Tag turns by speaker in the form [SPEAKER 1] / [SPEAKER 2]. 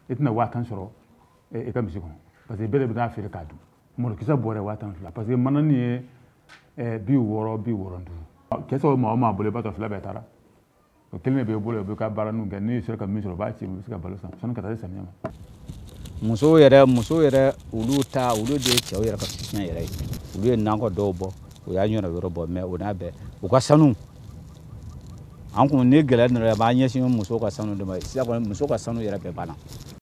[SPEAKER 1] tɛna 10,000 sɔrɔ i ka misi kɔnɔ parce que bɛɛ de bɛ taa feere k'a dun malokisɛ bɔrɛ 10,000 parce que mana nin ye 60-65 cɛ sɔrɔ maa o maa bolo i b'a sɔrɔ fila bɛɛ taara o kelen de b'e bolo o bɛ ka baara ninnu kɛ n'i sera ka min sɔrɔ o b'a ci i bɛ se ka balo san sɔnni ka taa se samiyɛ ma.
[SPEAKER 2] muso yɛrɛ olu de ye cɛw yɛrɛ ka fitinɛ yɛrɛ ye olu ye nakɔ dɔw bɔ o y'a ɲɔna yɔrɔ bɔ mais o n'a bɛɛ u ka sanu an kun ni gɛlɛya nana a b'an ɲɛsin musow ka sanu de ma sisan kɔni musow ka sanu yɛrɛ bɛɛ banna